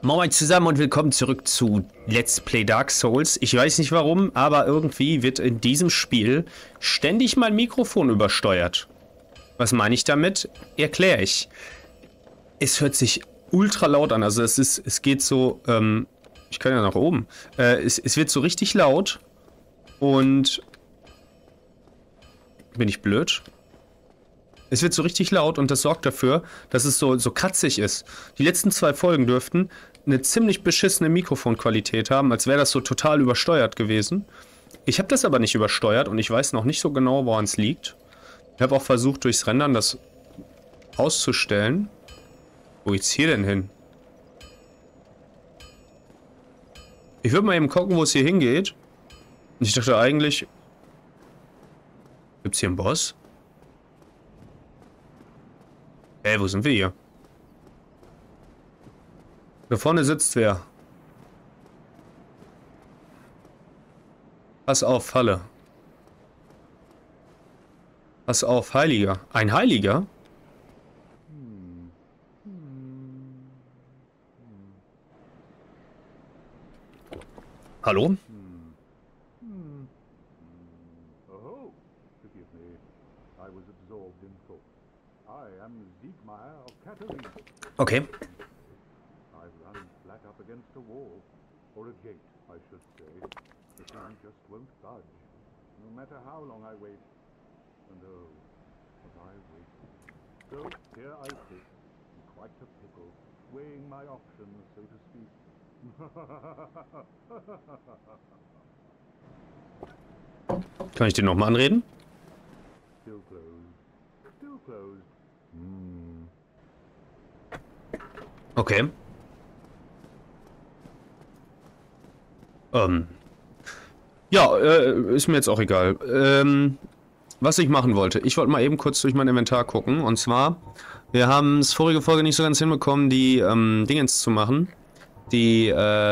Moin zusammen und willkommen zurück zu Let's Play Dark Souls. Ich weiß nicht warum, aber irgendwie wird in diesem Spiel ständig mein Mikrofon übersteuert. Was meine ich damit? Erkläre ich. Es hört sich ultra laut an, also es geht so, ich kann ja nach oben. Es wird so richtig laut und... Bin ich blöd? Es wird so richtig laut und das sorgt dafür, dass es so kratzig ist. Die letzten 2 Folgen dürften eine ziemlich beschissene Mikrofonqualität haben, als wäre das so total übersteuert gewesen. Ich habe das aber nicht übersteuert und ich weiß noch nicht so genau, woran es liegt. Ich habe auch versucht, durchs Rendern das auszustellen. Wo geht's hier denn hin? Ich würde mal eben gucken, wo es hier hingeht. Und ich dachte eigentlich... Gibt's hier einen Boss? Wo sind wir hier? Da vorne sitzt wer. Pass auf, Falle. Pass auf, Heiliger. Ein Heiliger? Hallo? Oh, forgive me. I was absorbed in thought. I am Siegmeyer of Catalina. Okay. I've run flat up against a wall, or a gate, I should say. The thing just won't budge, no matter how long I wait. And oh, but I wait. So here I sit, in quite a pickle, weighing my options, so to speak. Kann ich den nochmal anreden? Still closed. Still closed. Okay. Ja, ist mir jetzt auch egal. Was ich machen wollte. Ich wollte mal eben kurz durch mein Inventar gucken. Und zwar, wir haben es vorige Folge nicht so ganz hinbekommen, die Dingens zu machen. Die,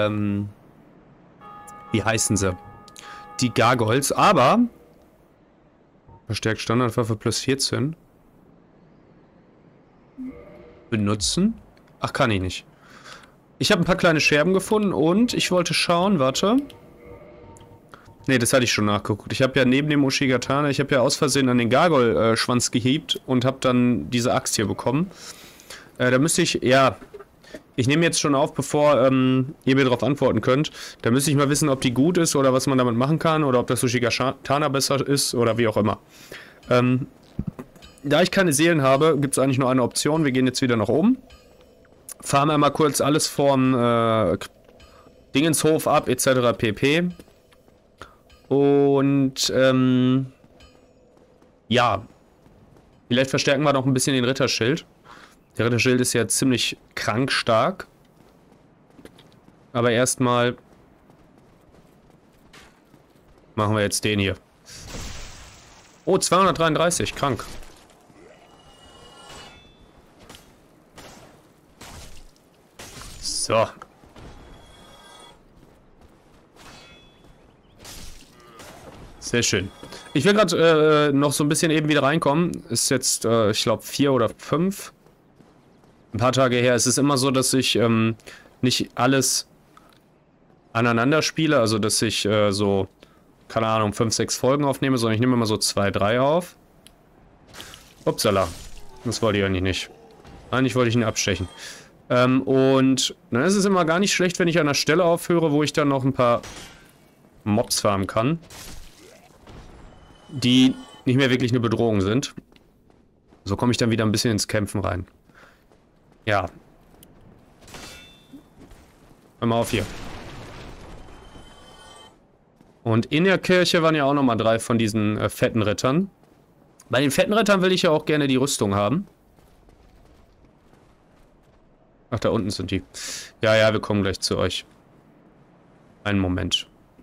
wie heißen sie? Die Gargoyles, aber verstärkt Standardwaffe plus 14. Benutzen? Ach, kann ich nicht. Ich habe ein paar kleine Scherben gefunden und ich wollte schauen, warte. Ne, das hatte ich schon nachgeguckt. Ich habe ja neben dem Ushigatana, ich habe ja aus Versehen an den Gargoyle-Schwanz gehieft und habe dann diese Axt hier bekommen. Da müsste ich, ja... Ich nehme jetzt schon auf, bevor ihr mir darauf antworten könnt. Da müsste ich mal wissen, ob die gut ist oder was man damit machen kann oder ob das Ushigatana besser ist oder wie auch immer. Da ich keine Seelen habe, gibt es eigentlich nur eine Option. Wir gehen jetzt wieder nach oben. Fahren einmal kurz alles vom Dingenshof ab, etc. pp. Und ja, vielleicht verstärken wir noch ein bisschen den Ritterschild. Der Ritterschild ist ja ziemlich krank stark. Aber erstmal machen wir jetzt den hier. Oh, 233, krank. So. Sehr schön. Ich will gerade noch so ein bisschen eben wieder reinkommen. Ist jetzt, ich glaube, 4 oder 5. Ein paar Tage her. Es ist immer so, dass ich nicht alles aneinander spiele. Also, dass ich so, keine Ahnung, 5, 6 Folgen aufnehme, sondern ich nehme immer so 2, 3 auf. Upsala. Das wollte ich eigentlich nicht. Eigentlich wollte ich ihn abstechen. Und dann ist es immer gar nicht schlecht, wenn ich an einer Stelle aufhöre, wo ich dann noch ein paar Mobs farmen kann. Die nicht mehr wirklich eine Bedrohung sind. So komme ich dann wieder ein bisschen ins Kämpfen rein. Ja. Hör mal auf hier. Und in der Kirche waren ja auch nochmal 3 von diesen fetten Rittern. Bei den fetten Rittern will ich ja auch gerne die Rüstung haben. Ach, da unten sind die. Ja, ja, wir kommen gleich zu euch. Einen Moment.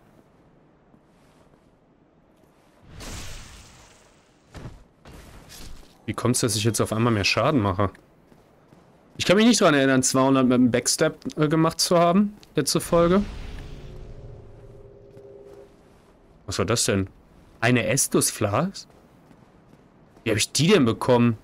Wie kommt es, dass ich jetzt auf einmal mehr Schaden mache? Ich kann mich nicht daran erinnern, 200 mit dem Backstep gemacht zu haben, letzte Folge. Was war das denn? Eine Estus-Flas? Wie habe ich die denn bekommen?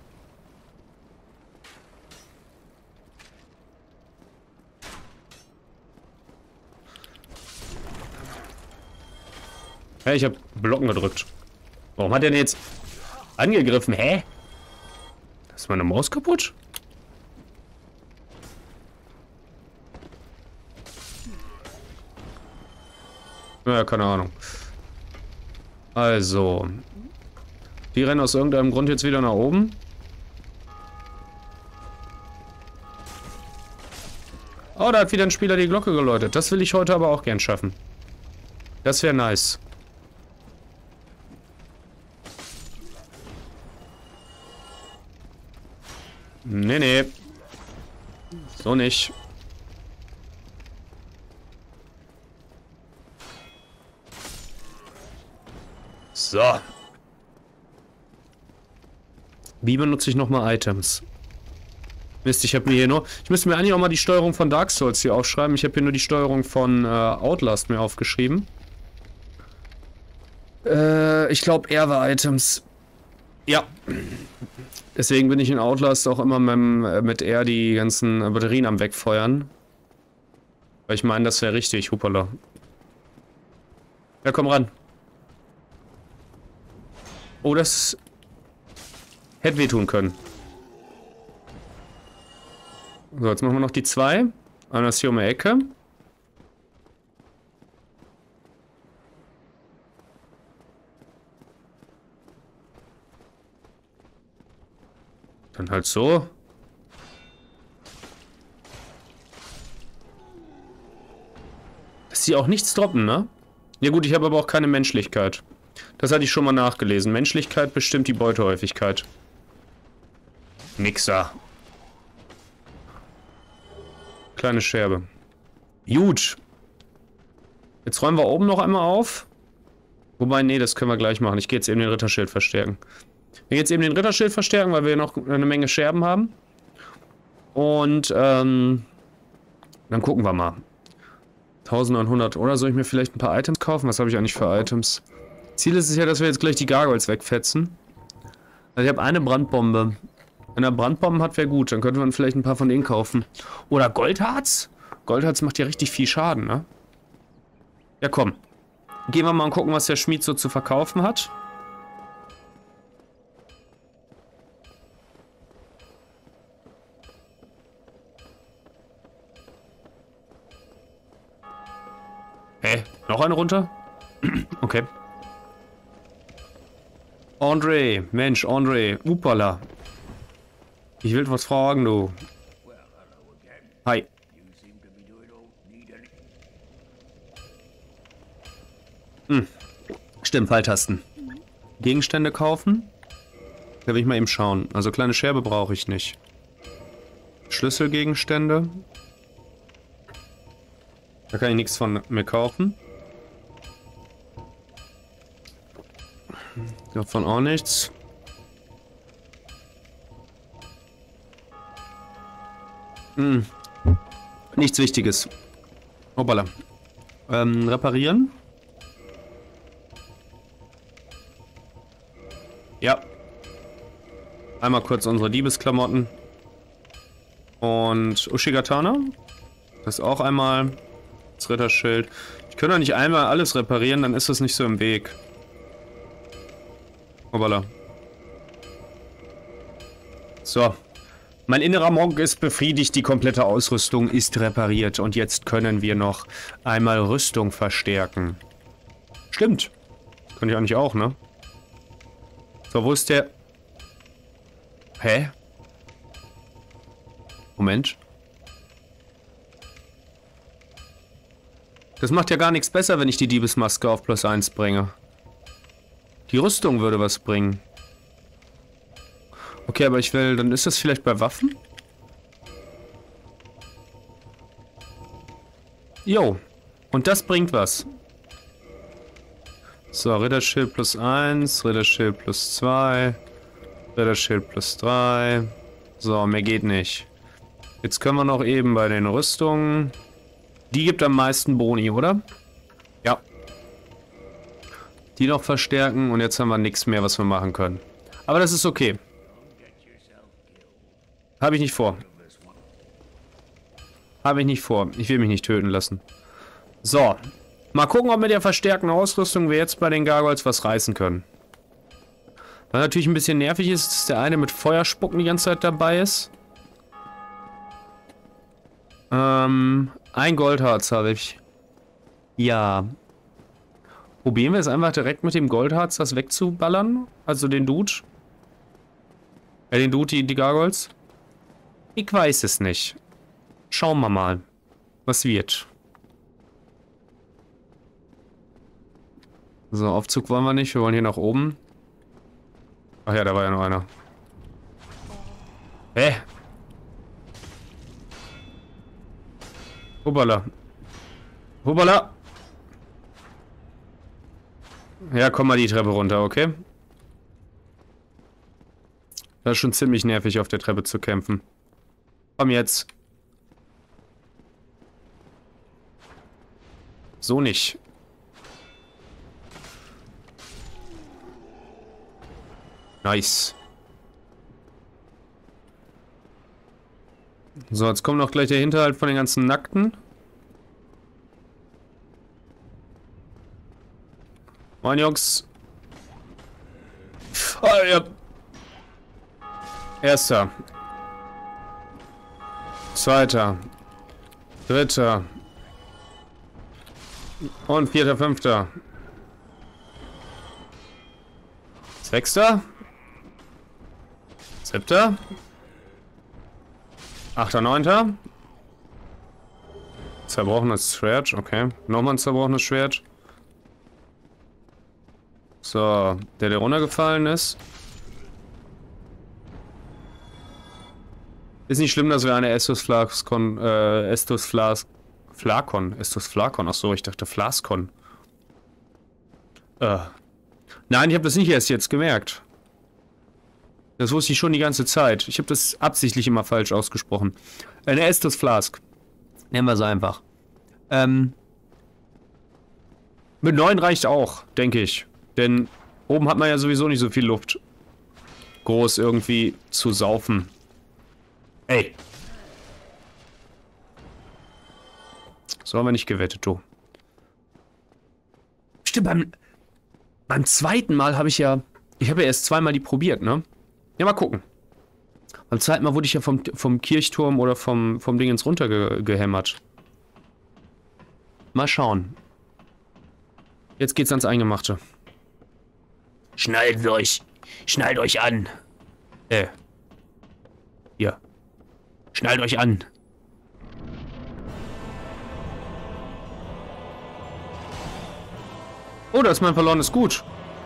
Hä, ich habe Blocken gedrückt. Warum hat er denn jetzt angegriffen? Hä? Ist meine Maus kaputt? Ja, keine Ahnung. Also. Die rennen aus irgendeinem Grund jetzt wieder nach oben. Oh, da hat wieder ein Spieler die Glocke geläutet. Das will ich heute aber auch gern schaffen. Das wäre nice. Nee, nee. So nicht. So. Wie benutze ich nochmal Items? Mist, ich habe mir hier nur... Ich müsste mir eigentlich auch mal die Steuerung von Dark Souls hier aufschreiben. Ich habe hier nur die Steuerung von Outlast mir aufgeschrieben. Ich glaube, R war Items. Ja. Deswegen bin ich in Outlast auch immer mit R die ganzen Batterien am Wegfeuern. Weil ich meine, das wäre richtig. Hoppala. Ja, komm ran. Oh, das hätte wehtun können. So, jetzt machen wir noch die 2. Einer ist hier um die Ecke. Dann halt so. Dass sie auch nichts droppen, ne? Ja gut, ich habe aber auch keine Menschlichkeit. Das hatte ich schon mal nachgelesen. Menschlichkeit bestimmt die Beutehäufigkeit. Mixer. Kleine Scherbe. Gut. Jetzt räumen wir oben noch einmal auf. Wobei, nee, das können wir gleich machen. Ich gehe jetzt eben den Ritterschild verstärken. Ich gehe jetzt eben den Ritterschild verstärken, weil wir noch eine Menge Scherben haben. Und, dann gucken wir mal. 1900. Oder soll ich mir vielleicht ein paar Items kaufen? Was habe ich eigentlich für Items? Ziel ist es ja, dass wir jetzt gleich die Gargoyles wegfetzen. Also ich habe eine Brandbombe. Wenn er Brandbomben hat, wäre gut. Dann könnte man vielleicht ein paar von denen kaufen. Oder Goldharz? Goldharz macht ja richtig viel Schaden, ne? Ja, komm. Gehen wir mal und gucken, was der Schmied so zu verkaufen hat. Hä? Noch eine runter? Okay. André, Mensch, André, upala. Ich will was fragen, du. Hi. Stimmt, Pfeiltasten. Gegenstände kaufen? Da will ich mal eben schauen. Also kleine Scherbe brauche ich nicht. Schlüsselgegenstände. Da kann ich nichts von mir kaufen. Davon auch nichts. Nichts Wichtiges. Hoppala. Reparieren. Ja. Einmal kurz unsere Diebesklamotten. Und Ushigatana. Das auch einmal. Das Ritterschild. Ich könnte doch nicht einmal alles reparieren, dann ist das nicht so im Weg. Hoppala. So. Mein innerer Monk ist befriedigt, die komplette Ausrüstung ist repariert. Und jetzt können wir noch einmal Rüstung verstärken. Stimmt. Kann ich eigentlich auch, ne? So, wo ist der... Hä? Moment. Das macht ja gar nichts besser, wenn ich die Diebesmaske auf +1 bringe. Die Rüstung würde was bringen. Okay, aber ich will... Dann ist das vielleicht bei Waffen? Jo. Und das bringt was. So, Ritterschild +1, Ritterschild +2, Ritterschild +3. So, mehr geht nicht. Jetzt können wir noch eben bei den Rüstungen... Die gibt am meisten Boni, oder? Ja. Die noch verstärken und jetzt haben wir nichts mehr, was wir machen können. Aber das ist okay. Habe ich nicht vor. Habe ich nicht vor. Ich will mich nicht töten lassen. So. Mal gucken, ob mit der verstärkten Ausrüstung wir jetzt bei den Gargoyles was reißen können. Was natürlich ein bisschen nervig ist, dass der eine mit Feuerspucken die ganze Zeit dabei ist. Ein Goldharz habe ich. Ja. Probieren wir es einfach direkt mit dem Goldharz, das wegzuballern? Also den Dude? Den Dude, die Gargoyles? Ich weiß es nicht. Schauen wir mal, was wird. So, Aufzug wollen wir nicht. Wir wollen hier nach oben. Ach ja, da war ja noch einer. Hä? Hubala. Hubala. Ja, komm mal die Treppe runter, okay? Das ist schon ziemlich nervig, auf der Treppe zu kämpfen. Komm jetzt. So nicht. Nice. So, jetzt kommt noch gleich der Hinterhalt von den ganzen Nackten. Moin, Jungs. Oh, ja. Erster. Zweiter. Dritter. Und vierter, fünfter. Sechster. Siebter. Achter, neunter. Zerbrochenes Schwert, okay. Nochmal ein zerbrochenes Schwert. So, der runtergefallen ist. Ist nicht schlimm, dass wir eine Estus Flakon, achso, ich dachte Flaskon. Nein, ich habe das nicht erst jetzt gemerkt. Das wusste ich schon die ganze Zeit. Ich habe das absichtlich immer falsch ausgesprochen. Eine Estus Flask. Nennen wir sie einfach. Mit 9 reicht auch, denke ich. Denn oben hat man ja sowieso nicht so viel Luft. Groß irgendwie zu saufen. Ey. So haben wir nicht gewettet, du. Stimmt, beim zweiten Mal habe ich ja... Ich habe ja erst zweimal die probiert, ne? Ja, mal gucken. Beim zweiten Mal wurde ich ja vom Kirchturm oder vom Dingens runtergehämmert. Mal schauen. Jetzt geht's ans Eingemachte. Schnallt euch an. Hier. Schnallt euch an. Oh, das ist mein verlorenes Gut.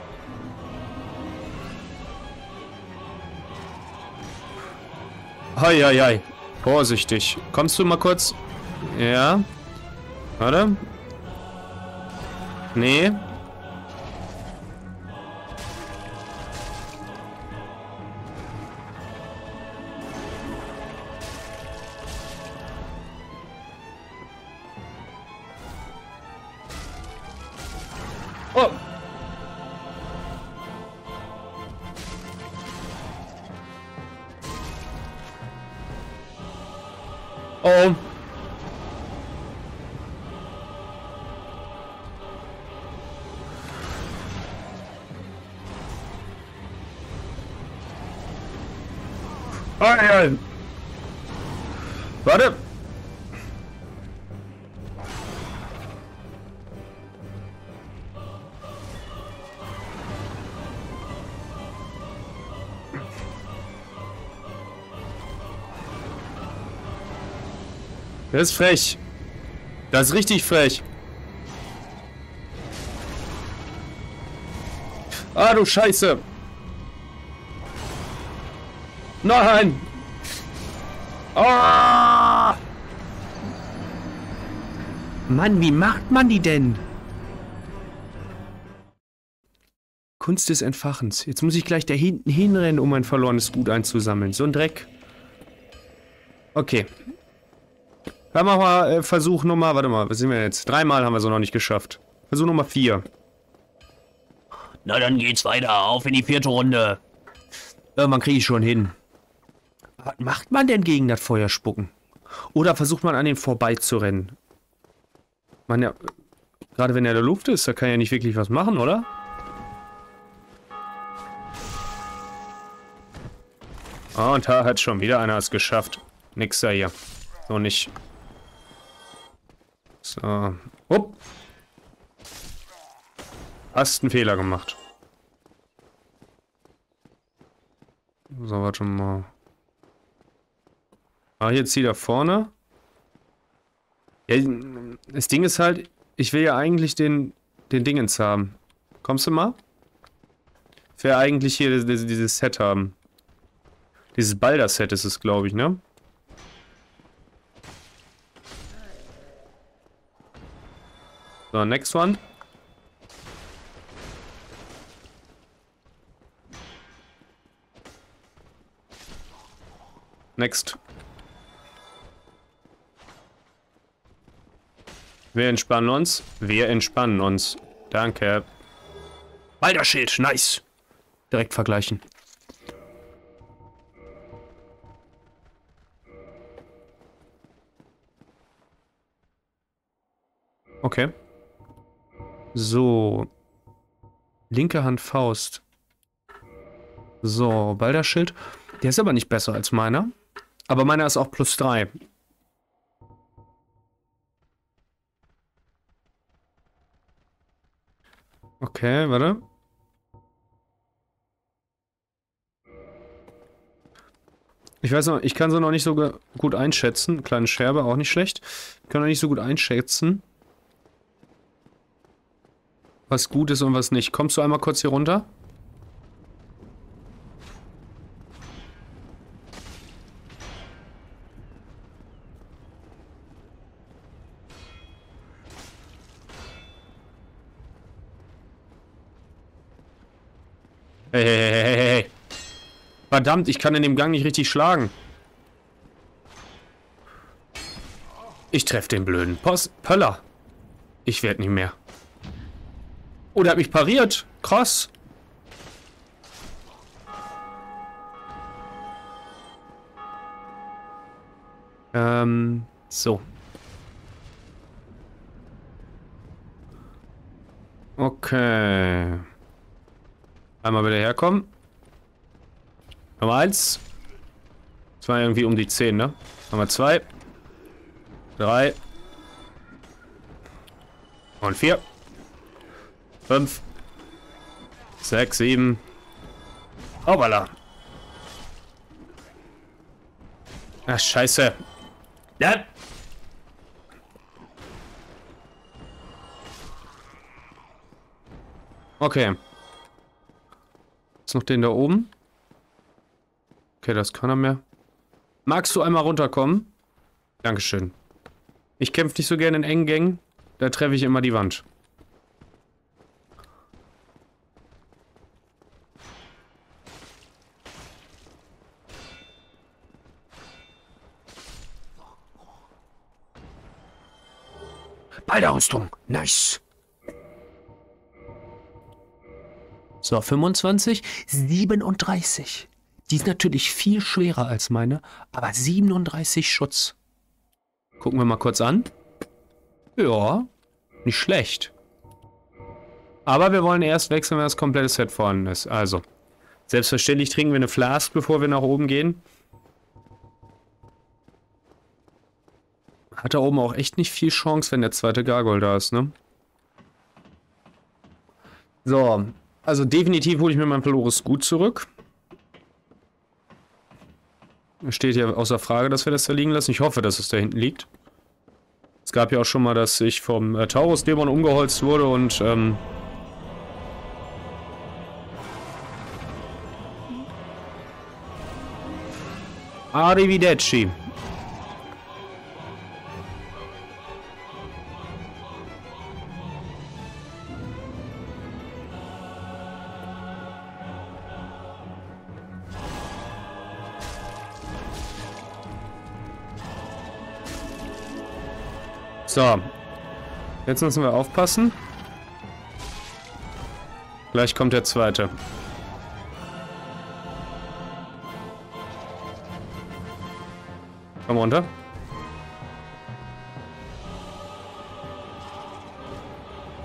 Hei, hei, hei. Vorsichtig. Kommst du mal kurz? Ja. Warte. Nee. Oh. Oh. Ah, ja. Warte. Das ist frech. Das ist richtig frech. Ah, du Scheiße. Nein. Ah! Mann, wie macht man die denn? Kunst des Entfachens. Jetzt muss ich gleich da hinten hinrennen, um mein verlorenes Gut einzusammeln. So ein Dreck. Okay. Dann machen wir Versuch Nummer, warte mal, was sind wir jetzt? 3-mal haben wir so noch nicht geschafft. Versuch Nummer 4. Na, dann geht's weiter. Auf in die 4. Runde. Irgendwann kriege ich schon hin. Was macht man denn gegen das Feuerspucken? Oder versucht man an den vorbeizurennen? Man ja... Gerade wenn er in der Luft ist, da kann er ja nicht wirklich was machen, oder? Ah, und da hat schon wieder einer es geschafft. Nix da hier. So nicht. So. Upp. Hast einen Fehler gemacht. So, warte mal. Ah, jetzt hier da vorne. Ja, das Ding ist halt, ich will ja eigentlich den Dingens haben. Kommst du mal? Ich will ja eigentlich hier dieses Set haben. Dieses Balder-Set ist es, glaube ich, ne? So, next one. Next. Wir entspannen uns. Wir entspannen uns. Danke. Balderschild, nice. Direkt vergleichen. Okay. So. Linke Hand Faust. So, Balderschild. Der ist aber nicht besser als meiner. Aber meiner ist auch +3. Okay, warte. Ich weiß noch, ich kann so noch nicht so gut einschätzen. Kleine Scherbe, auch nicht schlecht. Ich kann noch nicht so gut einschätzen, was gut ist und was nicht. Kommst du einmal kurz hier runter? Hey, hey, hey, hey, hey, hey. Verdammt, ich kann in dem Gang nicht richtig schlagen. Ich treffe den blöden Pöller. Ich werde nicht mehr. Oh, der hat mich pariert. Krass. So. Okay. Einmal wieder herkommen. Nummer 1. Das war irgendwie um die 10, ne? Nummer 2. 3. Und 4. 5. 6, 7. Hoppala. Ach, scheiße. Ja. Okay. Ist noch den da oben? Okay, das kann er mehr. Magst du einmal runterkommen? Dankeschön. Ich kämpfe nicht so gerne in engen Gängen. Da treffe ich immer die Wand. Balderrüstung. Nice. So, 25, 37. Die ist natürlich viel schwerer als meine, aber 37 Schutz. Gucken wir mal kurz an. Ja, nicht schlecht. Aber wir wollen erst wechseln, wenn das komplette Set vorhanden ist. Also, selbstverständlich trinken wir eine Flask, bevor wir nach oben gehen. Hat da oben auch echt nicht viel Chance, wenn der zweite Gargoyle da ist, ne? So, also definitiv hole ich mir mein verlorenes Gut zurück. Steht ja außer Frage, dass wir das da liegen lassen. Ich hoffe, dass es da hinten liegt. Es gab ja auch schon mal, dass ich vom Taurus-Dämon umgeholzt wurde und Arrivederci. So. Jetzt müssen wir aufpassen. Gleich kommt der zweite. Komm runter.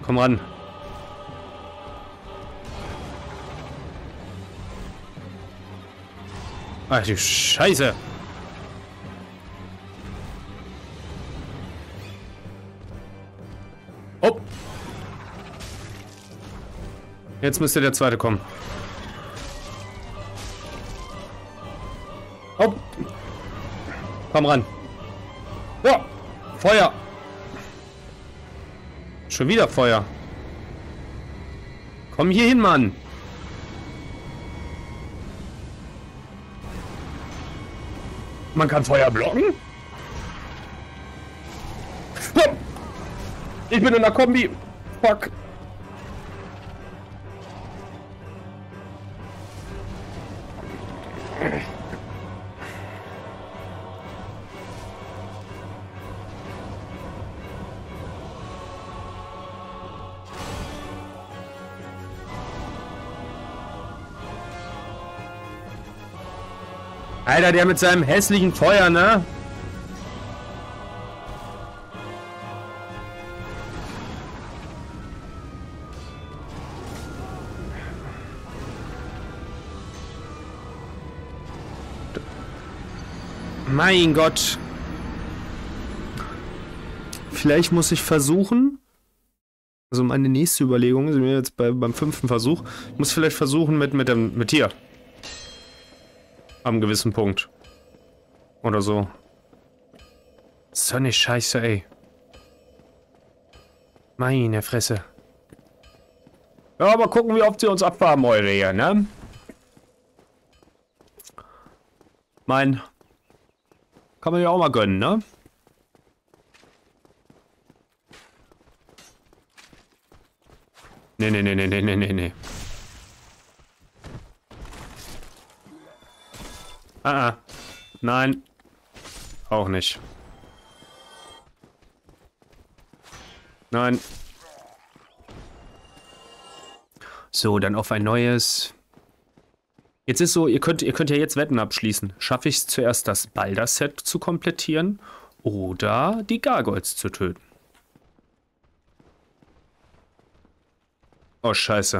Komm ran. Ach du Scheiße. Oh. Jetzt müsste der zweite kommen. Oh. Komm ran. Ja. Feuer. Schon wieder Feuer. Komm hier hin, Mann. Man kann Feuer blocken? Ich bin in der Kombi. Fuck. Alter, der mit seinem hässlichen Feuer, ne? Mein Gott. Vielleicht muss ich versuchen. Also meine nächste Überlegung, sind wir jetzt beim 5. Versuch. Ich muss vielleicht versuchen mit hier. Am gewissen Punkt. Oder so. So eine Scheiße, ey. Meine Fresse. Ja, aber gucken, wie oft sie uns abfarben, eure hier, ne? Kann man ja auch mal gönnen, ne? Nee. Nein. Auch nicht. Nein. So, dann auf ein neues. Jetzt ist so, ihr könnt ja jetzt Wetten abschließen. Schaffe ich es zuerst, das Balder-Set zu komplettieren oder die Gargoyles zu töten? Oh, scheiße.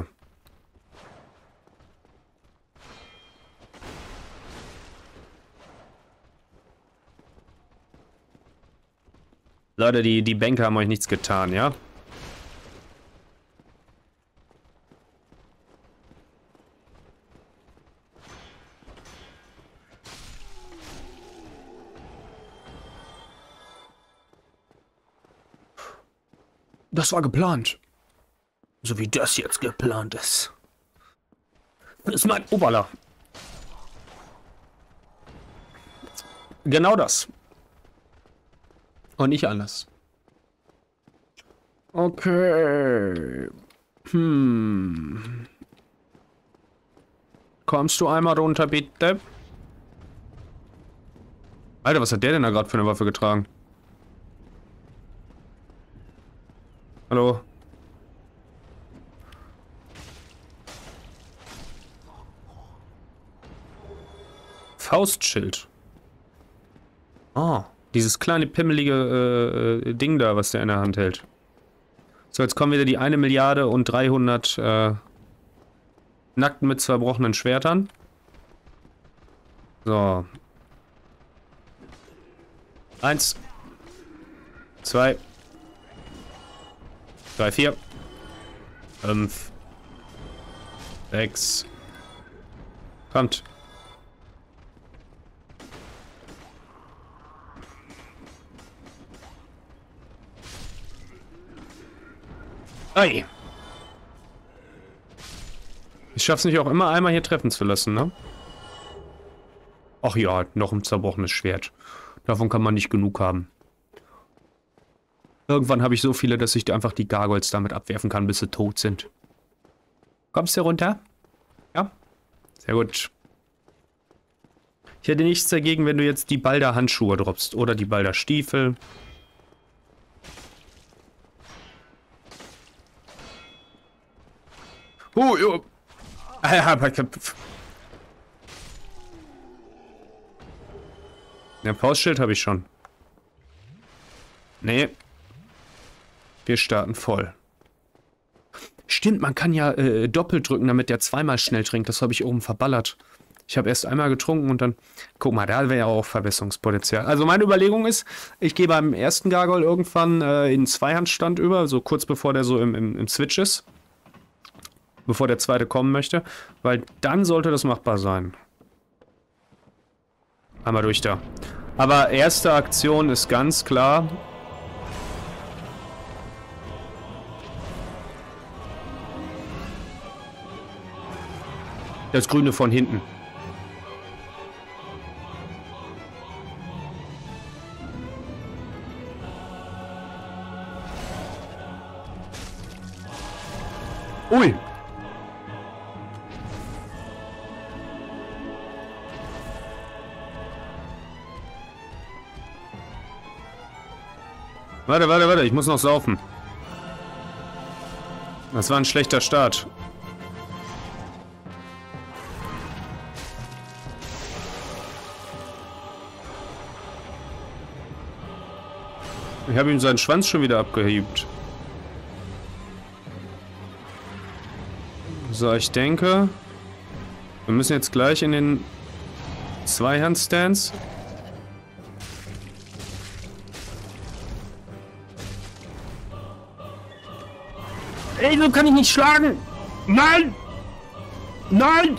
Leute, die Bänke haben euch nichts getan, ja? Das war geplant. So wie das jetzt geplant ist. Das ist mein Oberla. Genau das. Und nicht anders. Okay. Kommst du einmal runter, bitte? Alter, was hat der denn da gerade für eine Waffe getragen? Hallo? Faustschild. Oh, dieses kleine pimmelige Ding da, was der in der Hand hält. So, jetzt kommen wieder die 1 Milliarde und 300 Nackten mit zerbrochenen Schwertern. So. 1, 2, 3, 4, 5, 6. Kommt. Ei. Ich schaff's nicht auch immer einmal hier treffen zu lassen, ne? Ach ja, noch ein zerbrochenes Schwert. Davon kann man nicht genug haben. Irgendwann habe ich so viele, dass ich einfach die Gargoyles damit abwerfen kann, bis sie tot sind. Kommst du runter? Ja? Sehr gut. Ich hätte nichts dagegen, wenn du jetzt die Balder-Handschuhe droppst. Oder die Balder-Stiefel. Jo. Der Faustschild habe ich schon. Nee. Wir starten voll. Stimmt, man kann ja doppelt drücken, damit der zweimal schnell trinkt. Das habe ich oben verballert. Ich habe erst einmal getrunken und dann... Guck mal, da wäre ja auch Verbesserungspotenzial. Also meine Überlegung ist, ich gehe beim ersten Gargoyle irgendwann in Zweihandstand über, so kurz bevor der so im Switch ist. Bevor der zweite kommen möchte. Weil dann sollte das machbar sein. Einmal durch da. Aber erste Aktion ist ganz klar... Das Grüne von hinten. Ui. Warte, ich muss noch saufen. Das war ein schlechter Start. Ich habe ihm seinen Schwanz schon wieder abgehebt. So, ich denke, wir müssen jetzt gleich in den Zweihandstance. Ey, so kann ich nicht schlagen! Nein! Nein!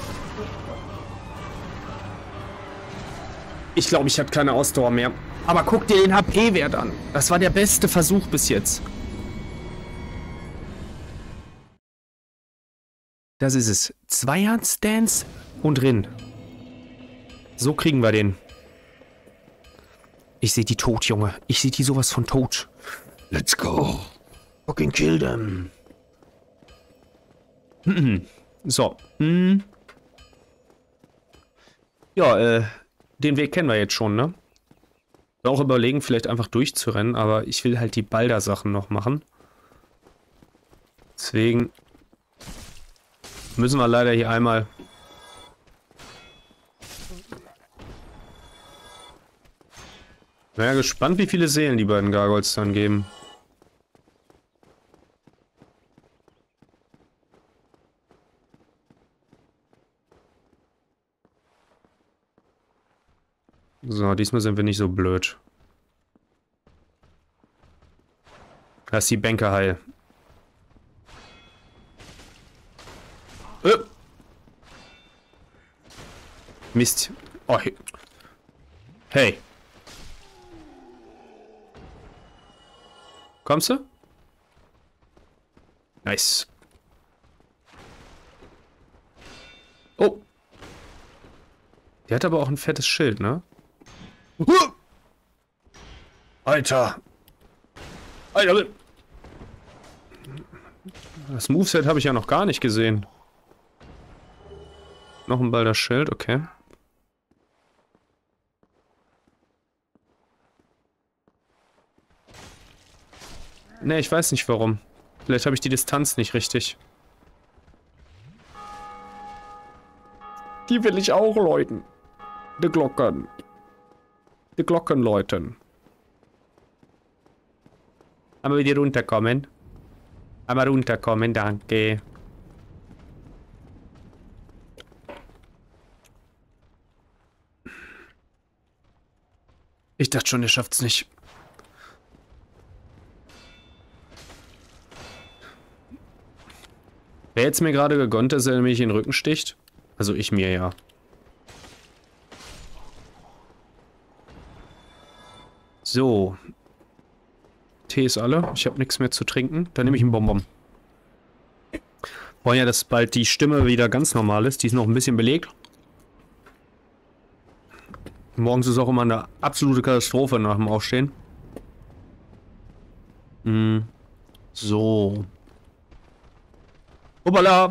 Ich glaube, ich habe keine Ausdauer mehr. Aber guck dir den HP-Wert an. Das war der beste Versuch bis jetzt. Das ist es. Zweihandstance und Rin. So kriegen wir den. Ich sehe die tot, Junge. Ich sehe die sowas von tot. Let's go. Fucking kill them. So. Ja, den Weg kennen wir jetzt schon, ne? Ich will auch überlegen, vielleicht einfach durchzurennen, aber ich will halt die Balder-Sachen noch machen. Deswegen müssen wir leider hier einmal... Naja, gespannt, wie viele Seelen die beiden Gargoyles dann geben. So, diesmal sind wir nicht so blöd. Da ist die Bänke heil. Mist. Oh, hey. Kommst du? Nice. Oh. Der hat aber auch ein fettes Schild, ne? Alter. Alter. Das Moveset habe ich ja noch gar nicht gesehen. Noch ein Balder Schild, okay. Ne, ich weiß nicht warum. Vielleicht habe ich die Distanz nicht richtig. Die will ich auch läuten. Die Glocken. Die Glocken läuten. Einmal wieder runterkommen. Einmal runterkommen, danke. Ich dachte schon, ihr schafft's nicht. Wer jetzt mir gerade gegönnt, dass er mich in den Rücken sticht? Also ich mir, ja. So. Tee ist alle. Ich habe nichts mehr zu trinken. Dann nehme ich einen Bonbon. Wollen ja, dass bald die Stimme wieder ganz normal ist. Die ist noch ein bisschen belegt. Morgens ist auch immer eine absolute Katastrophe nach dem Aufstehen. So. Hoppala.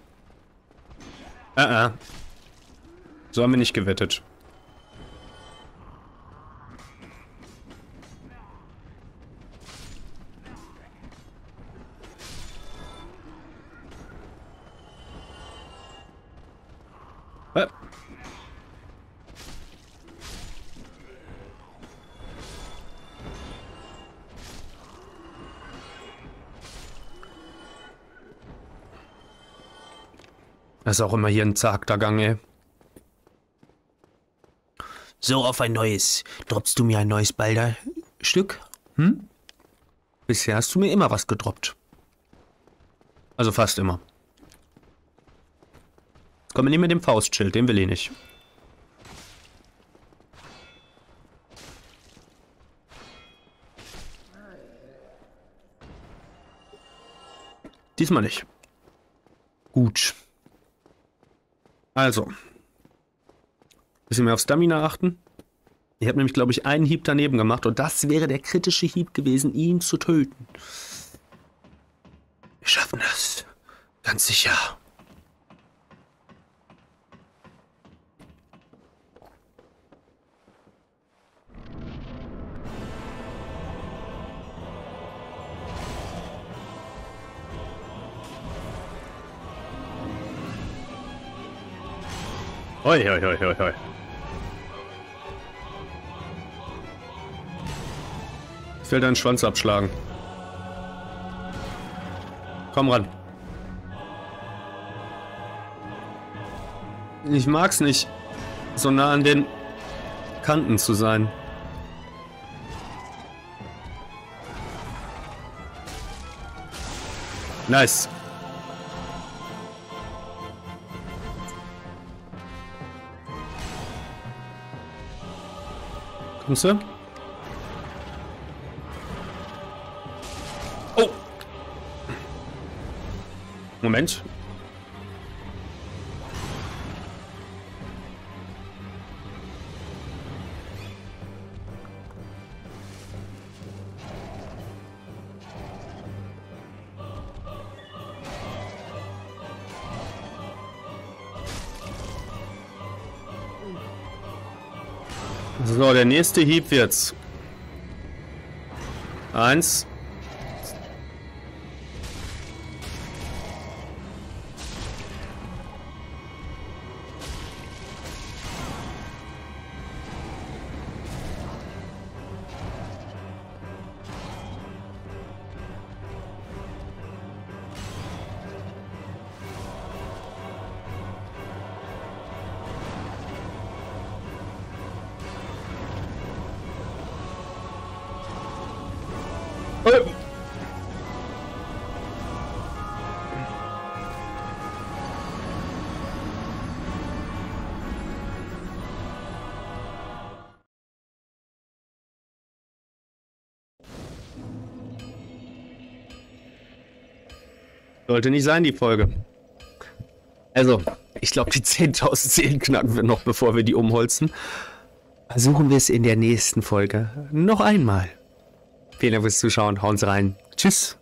So haben wir nicht gewettet. Das ist auch immer hier ein zagter Gang, ey. So, auf ein neues. Droppst du mir ein neues Balder-Stück? Hm? Bisher hast du mir immer was gedroppt. Also fast immer. Jetzt kommen wir nicht mit dem Faustschild, den will ich nicht. Diesmal nicht. Gut. Also. Bisschen mehr auf Stamina achten. Ich habe nämlich, glaube ich, einen Hieb daneben gemacht und das wäre der kritische Hieb gewesen, ihn zu töten. Wir schaffen das. Ganz sicher. Hoi, hoi, hoi, hoi, hoi. Ich will deinen Schwanz abschlagen. Komm ran. Ich mag's nicht, so nah an den Kanten zu sein. Nice. Kommst du? Oh! Moment. So, der nächste Hieb wird's. 1. Sollte nicht sein, die Folge. Also, ich glaube, die 10.000 Seelen knacken wir noch, bevor wir die umholzen. Versuchen wir es in der nächsten Folge noch einmal. Vielen Dank fürs Zuschauen. Hauen Sie rein. Tschüss.